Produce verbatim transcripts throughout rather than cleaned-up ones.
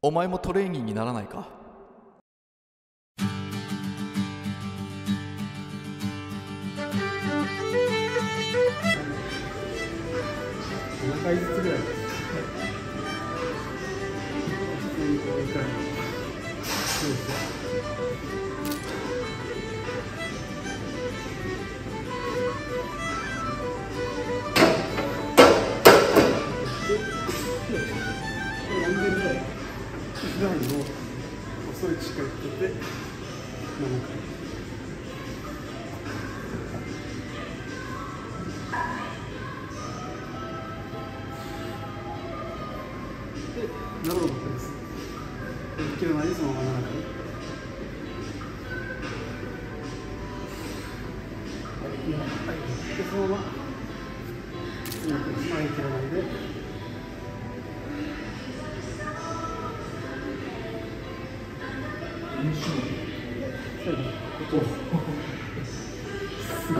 お前もトレーニーにならないか。 ななかいずつぐらいです。何千ぐらい普段の遅い力っててななかい。で、なるほどです。いっキロ内でそのままななかい。はい。で、そのまま次のクラスのいっキロ内で。そうです。ここ。すごい。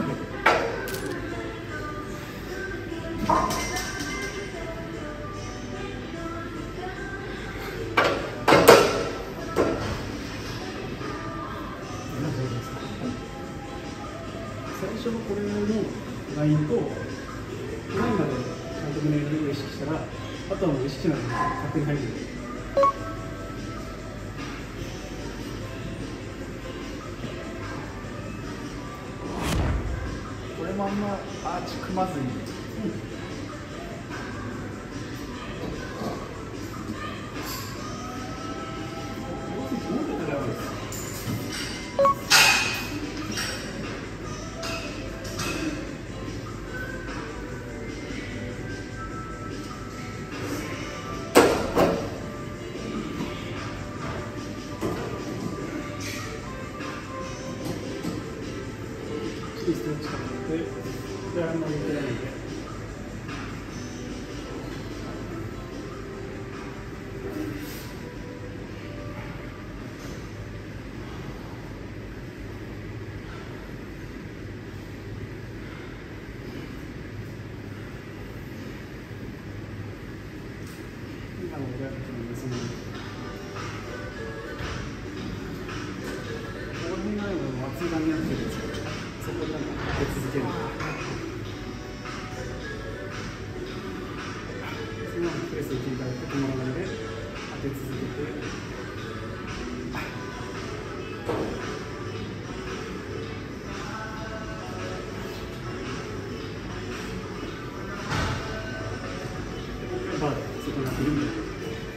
最初のこれのラインと前までちゃんと胸を意識したら、あとはもう意識しないで勝手に入る。 これもあんまアーチ組まずに、うん、 ストレッチかけて、で、あんまり入れないで。今の俺がそのこの前の松井が似合ってるんですけど、そこから当て続ける。そのままプレスを切り替えて止まらないで当て続けて。バーでそこに当てるみたいな。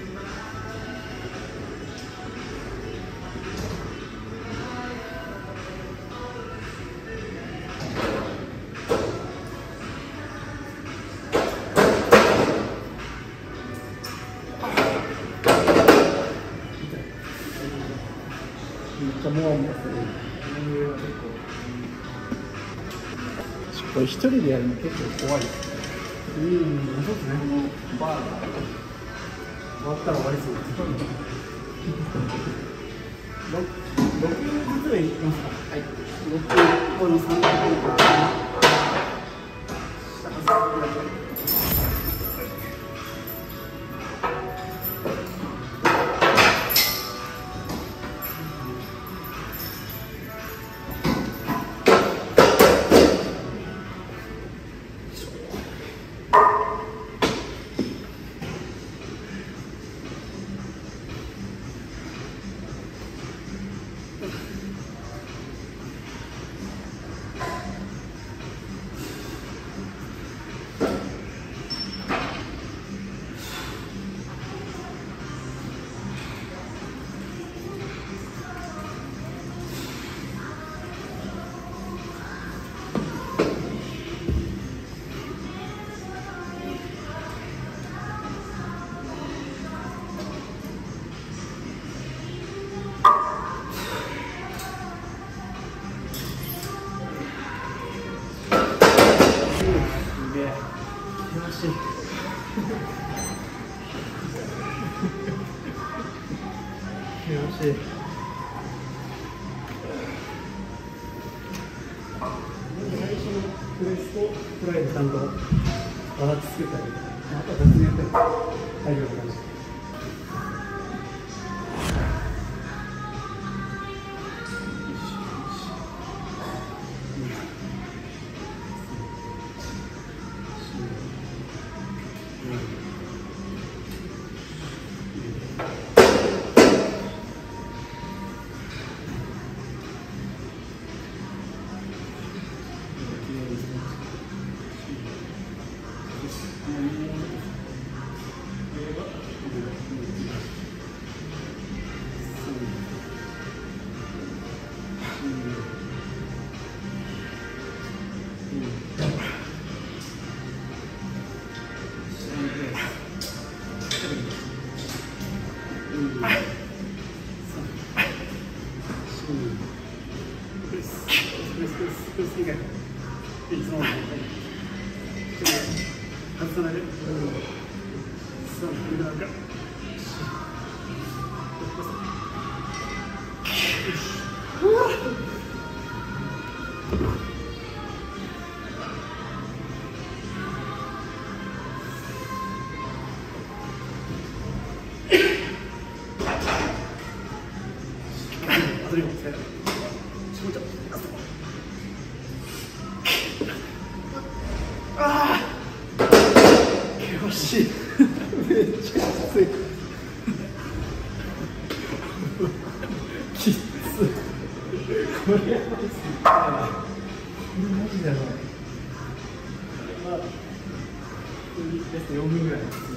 めっちゃモワモワする。これ一人でやるの結構怖い。うん、そうですね。バーが終わったら終わりそうです。六六ずつぐらいいきますか。はい。六個の三回しい。よし。最初のプレスとフライでちゃんとバランス作ってあげて、あとは別にやっても大丈夫な感じ。 プレスプレスプレスプレス以外いつもの外さないで。さあ、これなんか。あとにも使えない。絞っちゃう。ああ。険しい。めっちゃきつい。きつい。これやばいっすね。これマジでやばい。まあ、ベストよんぶんぐらいですね。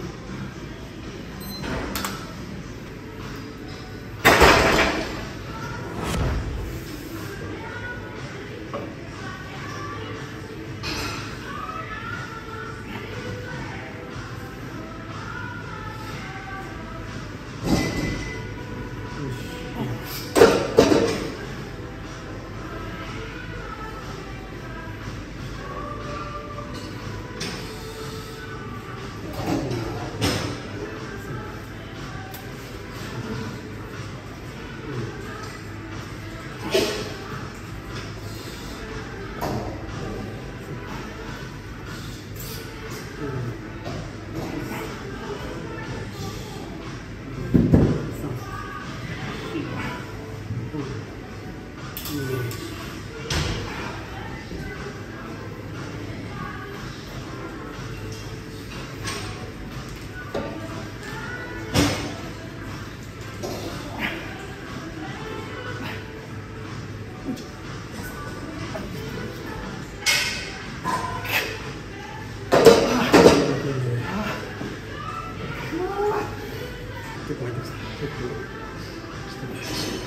結構入ってました。結構してます。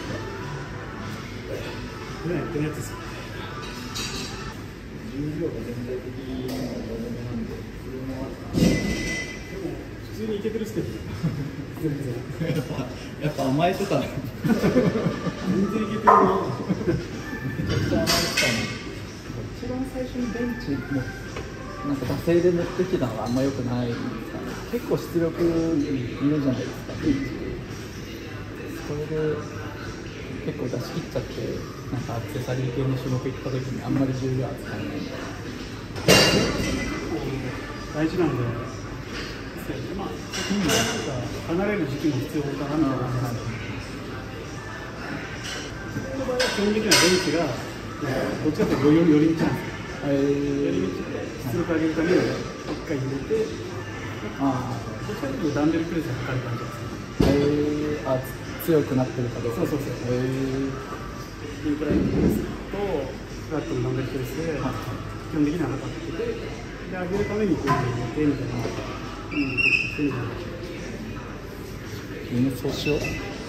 普段やってるやつですよ。 重量が全体的に弱めなんで、それもあるかな。 でも普通にいけてるっすけど。全然。 やっぱやっぱ甘えてたね。 全然いけてるな。 めちゃくちゃ甘えてたね。一番最初にベンチもなんか惰性で持ってきたのがあんま良くないんですかね。結構出力いるじゃないですか。ベンチそれで結構出し切っちゃって、なんかアクセサリー系の種目行った時にあんまり重量扱えない。 大事なんで、まあ、離れる時期も必要かなみたいな感じです。僕の場合は基本的にはベンチがどっちかというと寄り道なんですよ。寄り道で出力上げるために一回入れて、 あどっちかというとダンベルプレスで測る感じです。 へー、あ、強くなってるかどうか。 そうそうそう。 へー。 インクラインプレスとフラットのダンベルプレスで基本的には測ってて、で上げるためにこう入れてみたいな、うん、こうしてみたいな。 みんなそうしよう。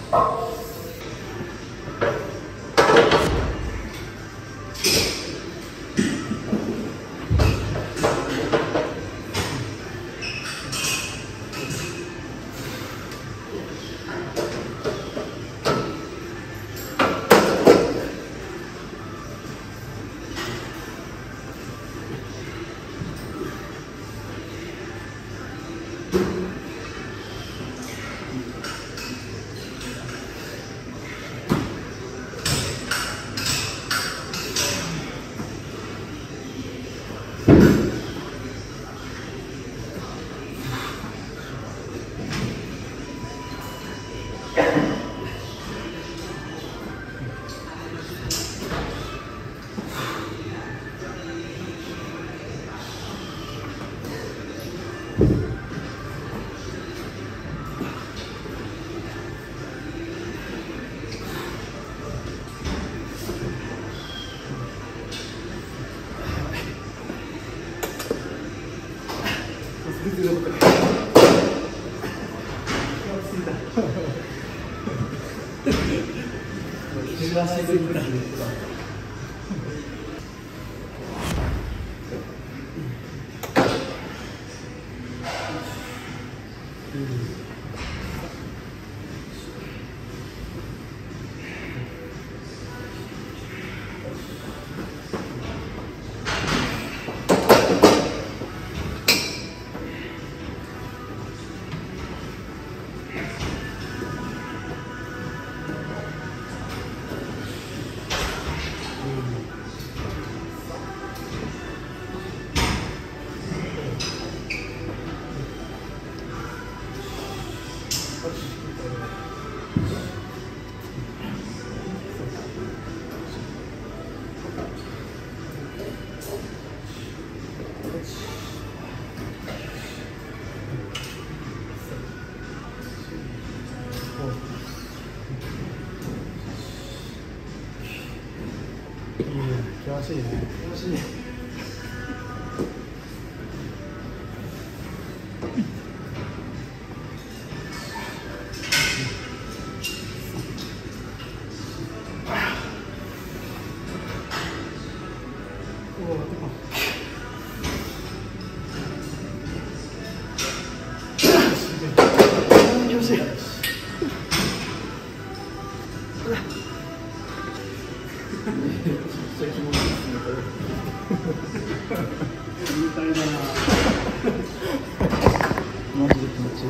しすぎた。 いいね、険しいね。険しいね。みたいだな。 マジで気持ちいい。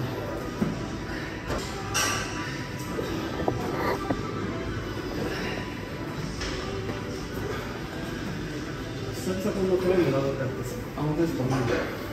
久々こんなトレーニング長かったです。 あ、本当ですか。